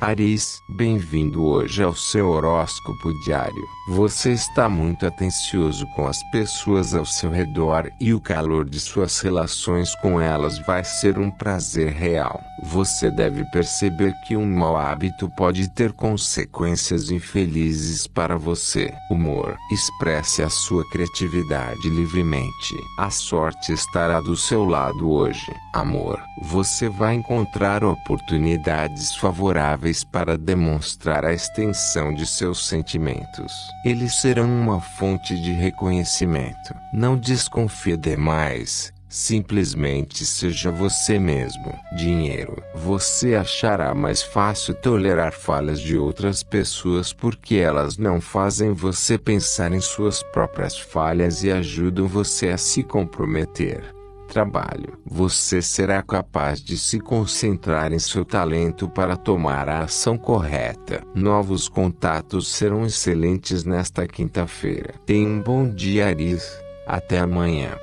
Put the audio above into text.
Áries, bem-vindo hoje ao seu horóscopo diário. Você está muito atencioso com as pessoas ao seu redor e o calor de suas relações com elas vai ser um prazer real. Você deve perceber que um mau hábito pode ter consequências infelizes para você. Humor. Expresse a sua criatividade livremente. A sorte estará do seu lado hoje. Amor. Você vai encontrar oportunidades favoráveis para demonstrar a extensão de seus sentimentos. Eles serão uma fonte de reconhecimento. Não desconfie demais. Simplesmente seja você mesmo. Dinheiro. Você achará mais fácil tolerar falhas de outras pessoas porque elas não fazem você pensar em suas próprias falhas e ajudam você a se comprometer. Trabalho. Você será capaz de se concentrar em seu talento para tomar a ação correta. Novos contatos serão excelentes nesta quinta-feira. Tenha um bom dia, Áries. Até amanhã.